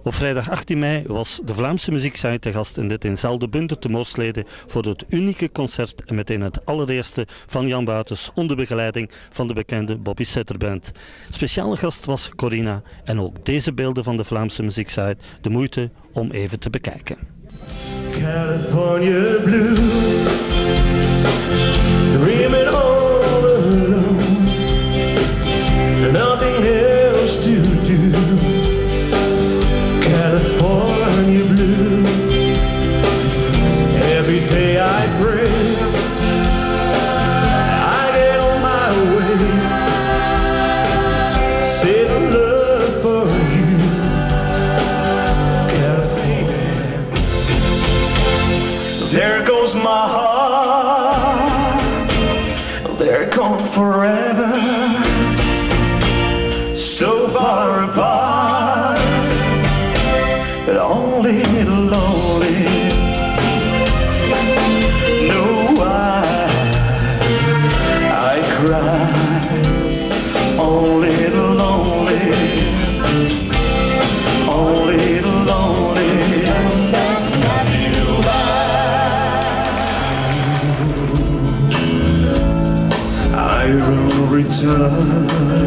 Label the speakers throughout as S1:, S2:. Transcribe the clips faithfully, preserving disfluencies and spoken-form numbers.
S1: Op vrijdag achttien mei was de Vlaamse Muziekzanger te gast in dit in Zeldenbunde te Moorsleden voor het unieke concert en meteen het allereerste van Jan Wouters onder begeleiding van de bekende Bobby Sitter Band. Speciale gast was Corina en ook deze beelden van de Vlaamse Muziekzanger de moeite om even te bekijken.
S2: California blue, dreaming all alone, nothing else to do. California blue, every day I pray, I get on my way, saving love for you, California. There goes my heart, they're gone forever, so far apart, but only lonely. No, I, I cry, only lonely, only lonely. I will return,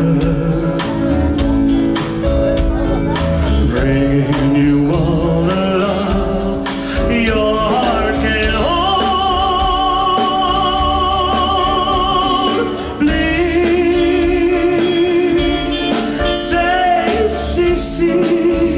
S2: bringing you all the love your heart can hold. Please say, see, see,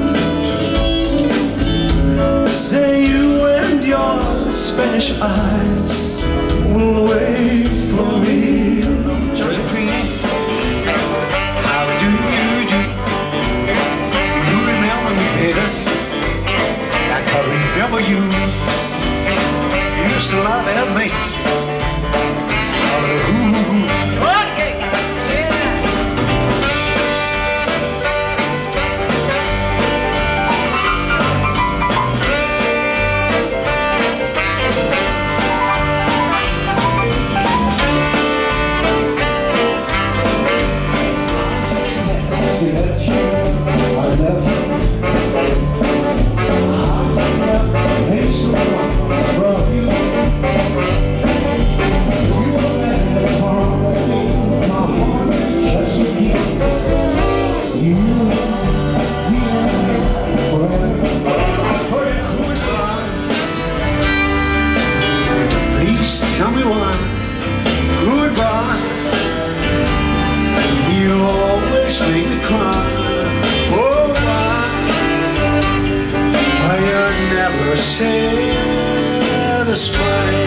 S2: say you and your Spanish eyes will wait for me. Josephine, how do you do? You remember me, Peter? Like I remember you. You used to laugh at me. Okay. Tell me why, goodbye. You always make me cry. Oh, why? Why you never satisfied?